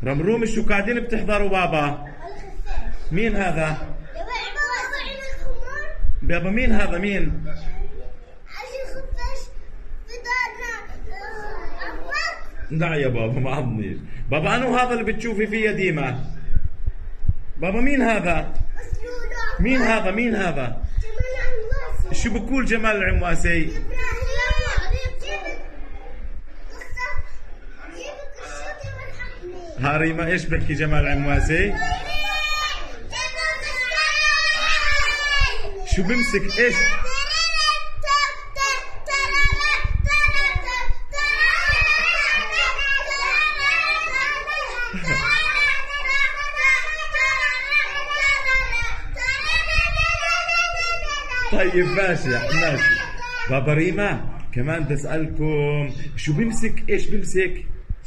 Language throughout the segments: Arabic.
رمرومي شو قاعدين بتحضروا بابا؟ مين هذا؟ بابا مين هذا مين؟ لا يا بابا ما عضنيش. بابا انو هذا اللي بتشوفي فيه ديما؟ بابا مين هذا؟ مين هذا مين هذا؟ شو بقول جمال العمواسي؟ هاري ما ايش بحكي جمال العمواسي؟ شو بمسك ايش؟ طيب ماشي ماشي. بابا ريما كمان بدي اسالكم شو بمسك ايش بمسك؟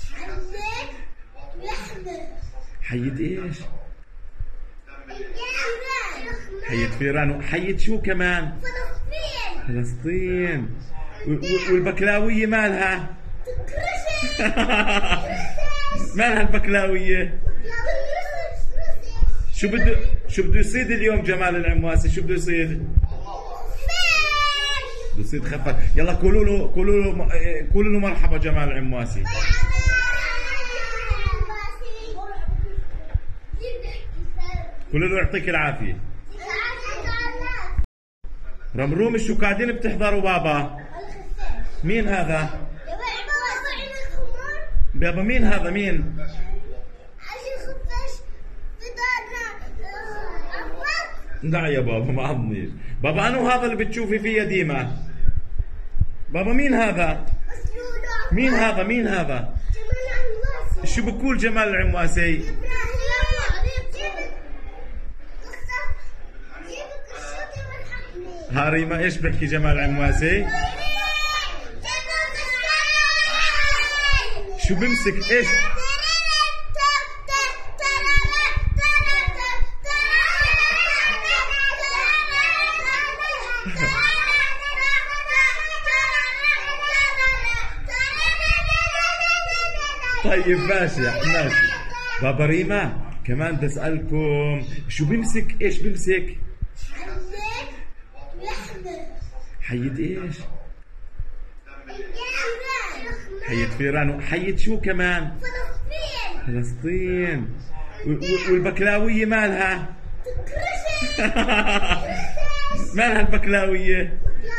حية ايش؟ حية فيران. وحية شو كمان؟ فلسطين. والبكلاوية مالها؟ مالها البكلاوية؟ شو بده يصيد اليوم جمال العمواسي؟ شو بده يصيد؟ بده يصيد خفر. يلا قولوا له مرحبا جمال العمواسي. قولوا له يعطيك العافية. رمرومي شو قاعدين بتحضروا بابا؟ مين هذا؟ بابا مين هذا مين؟ لا يا بابا ما عضنيش. بابا انو هذا اللي بتشوفي فيه ديما؟ بابا مين هذا؟ مين هذا مين هذا؟ شو بقول جمال العمواسي؟ هاري ما ايش بحكي جمال العمواسي؟ شو بمسك ايش؟ طيب ماشي ماشي. بابا ريما كمان بدي اسالكم شو بمسك ايش بمسك؟ حية ايش؟ حية فيران. وحية شو كمان؟ فلسطين. والبكلاوية مالها؟ مالها البكلاوية؟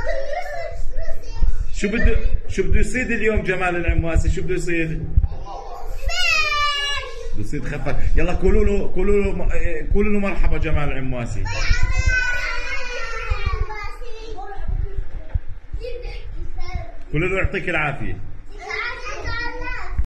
شو بده يصيد اليوم جمال العمواسي؟ شو بده يصيد؟ بده يصيد خفر. يلا قولوا له مرحبا جمال العمواسي. قولوا له يعطيك العافية.